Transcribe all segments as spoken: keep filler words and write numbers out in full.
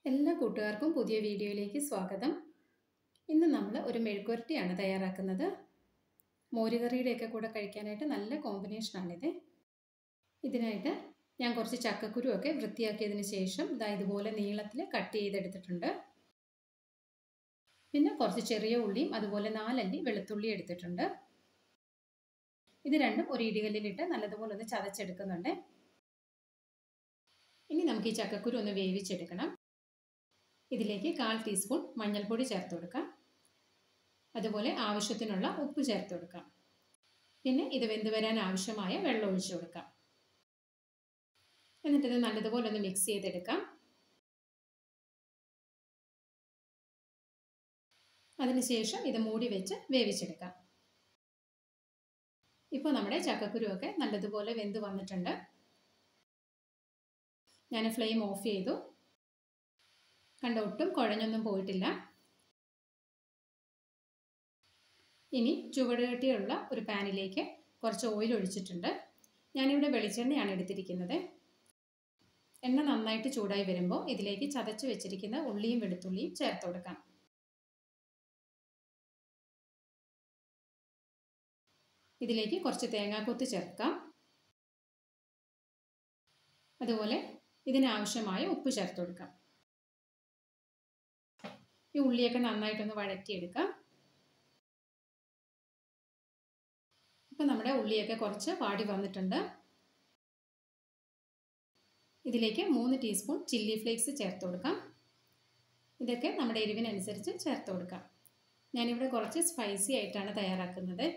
എല്ലാ കൂട്ടുകാർക്കും പുതിയ വീഡിയോയിലേക്ക് സ്വാഗതം. ഇന്ന് നമ്മൾ ഒരു മെഴുക്കുവരട്ടിയാണ് തയ്യാറാക്കുന്നത്. മോരുകറിയുടെയൊക്കെ കൂടെ കഴിക്കാനായിട്ട് നല്ല കോമ്പിനേഷനാണിത്. ഇതിനായിട്ട് ഞാൻ കുറച്ച് ചക്കക്കുരുവൊക്കെ വൃത്തിയാക്കിയതിന് ശേഷം ദാ ഇതുപോലെ നീളത്തിൽ കട്ട് ചെയ്തെടുത്തിട്ടുണ്ട്. പിന്നെ കുറച്ച് ചെറിയ ഉള്ളിയും അതുപോലെ നാലല്ലി വെളുത്തുള്ളി എടുത്തിട്ടുണ്ട്. ഇത് രണ്ടും ഒരു ഇടികല്ലിലിട്ട് നല്ലതുപോലെ ഒന്ന് ചതച്ചെടുക്കുന്നുണ്ട്. ഇനി നമുക്ക് ഈ ചക്കക്കുരു ഒന്ന് വേവിച്ചെടുക്കണം. ഇതിലേക്ക് കാൽ ടീസ്പൂൺ മഞ്ഞൾപ്പൊടി ചേർത്ത് കൊടുക്കാം. അതുപോലെ ആവശ്യത്തിനുള്ള ഉപ്പ് ചേർത്ത് കൊടുക്കാം. പിന്നെ ഇത് വെന്ത് വരാൻ ആവശ്യമായ വെള്ളം ഒഴിച്ചു കൊടുക്കാം. എന്നിട്ടിത് നല്ലതുപോലെ ഒന്ന് മിക്സ് ചെയ്തെടുക്കാം. അതിനുശേഷം ഇത് മൂടി വെച്ച് വേവിച്ചെടുക്കാം. ഇപ്പോൾ നമ്മുടെ ചക്കക്കുരുവൊക്കെ നല്ലതുപോലെ വെന്ത് വന്നിട്ടുണ്ട്. ഞാൻ ഫ്ലെയിം ഓഫ് ചെയ്തു. കണ്ട ഒട്ടും കുഴഞ്ഞൊന്നും പോയിട്ടില്ല. ഇനി ചുവട് കട്ടിയുള്ള ഒരു പാനിലേക്ക് കുറച്ച് ഓയിൽ ഒഴിച്ചിട്ടുണ്ട്. ഞാനിവിടെ വെളിച്ചെണ്ണയാണ് എടുത്തിരിക്കുന്നത്. എണ്ണ നന്നായിട്ട് ചൂടായി വരുമ്പോൾ ഇതിലേക്ക് ചതച്ച് വെച്ചിരിക്കുന്ന ഉള്ളിയും വെളുത്തുള്ളിയും ചേർത്ത് കൊടുക്കാം. ഇതിലേക്ക് കുറച്ച് തേങ്ങാക്കൊത്ത് ചേർക്കാം. അതുപോലെ ഇതിനാവശ്യമായ ഉപ്പ് ചേർത്ത് കൊടുക്കാം. ഈ ഉള്ളിയൊക്കെ നന്നായിട്ടൊന്ന് വഴറ്റിയെടുക്കാം. ഇപ്പം നമ്മുടെ ഉള്ളിയൊക്കെ കുറച്ച് വാടി വന്നിട്ടുണ്ട്. ഇതിലേക്ക് മൂന്ന് ടീസ്പൂൺ ചില്ലി ഫ്ലേക്സ് ചേർത്ത് കൊടുക്കാം. ഇതൊക്കെ നമ്മുടെ എരിവിനനുസരിച്ച് ചേർത്ത് കൊടുക്കാം. ഞാനിവിടെ കുറച്ച് സ്പൈസി ആയിട്ടാണ് തയ്യാറാക്കുന്നത്.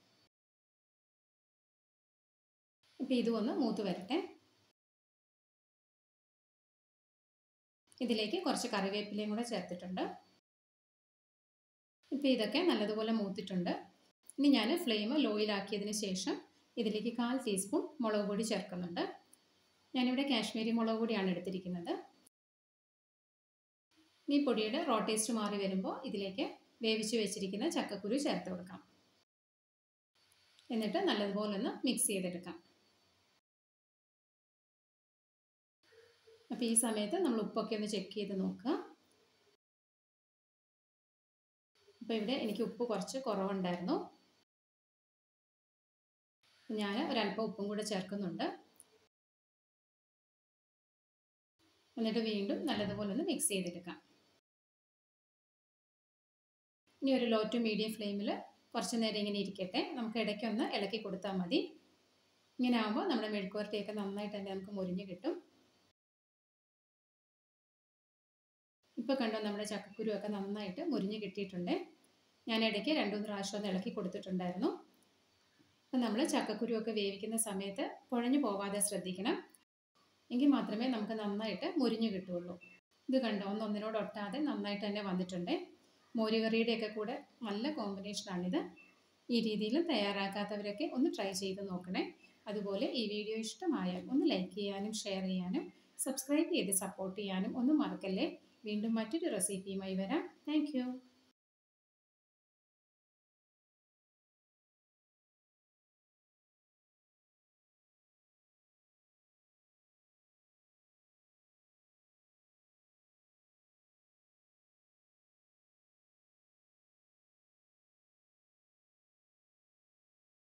ഇപ്പം ഇതും ഒന്ന് മൂത്ത് വരട്ടെ. ഇതിലേക്ക് കുറച്ച് കറിവേപ്പിലയും കൂടെ ചേർത്തിട്ടുണ്ട്. ഇപ്പോൾ ഇതൊക്കെ നല്ലതുപോലെ മൂത്തിട്ടുണ്ട്. ഇനി ഞാൻ ഫ്ലെയിം ലോയിലാക്കിയതിന് ശേഷം ഇതിലേക്ക് കാൽ ടീസ്പൂൺ മുളക് പൊടി ചേർക്കുന്നുണ്ട്. ഞാനിവിടെ കാശ്മീരി മുളക് പൊടിയാണ് എടുത്തിരിക്കുന്നത്. ഈ പൊടിയുടെ റോ ടേസ്റ്റ് മാറി വരുമ്പോൾ ഇതിലേക്ക് വേവിച്ച് വെച്ചിരിക്കുന്ന ചക്കക്കുരു ചേർത്ത് കൊടുക്കാം. എന്നിട്ട് നല്ലതുപോലെ ഒന്ന് മിക്സ് ചെയ്തെടുക്കാം. അപ്പോൾ ഈ സമയത്ത് നമ്മൾ ഉപ്പൊക്കെ ഒന്ന് ചെക്ക് ചെയ്ത് നോക്കുക. അപ്പോൾ ഇവിടെ എനിക്ക് ഉപ്പ് കുറച്ച് കുറവുണ്ടായിരുന്നു. ഞാൻ ഒരല്പം ഉപ്പും കൂടെ ചേർക്കുന്നുണ്ട്. എന്നിട്ട് വീണ്ടും നല്ലതുപോലെ ഒന്ന് മിക്സ് ചെയ്തെടുക്കാം. ഇനി ഒരു ലോ ടു മീഡിയം ഫ്ലെയിമിൽ കുറച്ച് നേരം ഇങ്ങനെ ഇരിക്കട്ടെ. നമുക്ക് ഇടയ്ക്കൊന്ന് ഇളക്കി കൊടുത്താൽ മതി. ഇങ്ങനെ ആകുമ്പോൾ നമ്മുടെ മെഴുക്കുവരട്ടിയൊക്കെ നന്നായിട്ട് തന്നെ നമുക്ക് മുരിഞ്ഞ് കിട്ടും. ഇപ്പോൾ കണ്ടോ നമ്മുടെ ചക്കക്കുരുവൊക്കെ നന്നായിട്ട് മുരിഞ്ഞ് കിട്ടിയിട്ടുണ്ട്. ഞാൻ ഇടയ്ക്ക് രണ്ടു മൂന്ന് പ്രാവശ്യം ഒന്ന് ഇളക്കി കൊടുത്തിട്ടുണ്ടായിരുന്നു. അപ്പം നമ്മൾ ചക്കക്കുരുവൊക്കെ വേവിക്കുന്ന സമയത്ത് കുഴഞ്ഞു പോവാതെ ശ്രദ്ധിക്കണം. എങ്കിൽ മാത്രമേ നമുക്ക് നന്നായിട്ട് മുരിഞ്ഞ് കിട്ടുകയുള്ളൂ. ഇത് കണ്ടോ ഒന്ന് ഒന്നിനോട് ഒട്ടാതെ നന്നായിട്ട് തന്നെ വന്നിട്ടുണ്ട്. മോരുകറിയുടെയൊക്കെ കൂടെ നല്ല കോമ്പിനേഷനാണിത്. ഈ രീതിയിൽ തയ്യാറാക്കാത്തവരൊക്കെ ഒന്ന് ട്രൈ ചെയ്ത് നോക്കണേ. അതുപോലെ ഈ വീഡിയോ ഇഷ്ടമായാൽ ഒന്ന് ലൈക്ക് ചെയ്യാനും ഷെയർ ചെയ്യാനും സബ്സ്ക്രൈബ് ചെയ്ത് സപ്പോർട്ട് ചെയ്യാനും ഒന്നും മറക്കല്ലേ. വീണ്ടും മറ്റൊരു റെസിപ്പിയുമായി വരാം. Thank U.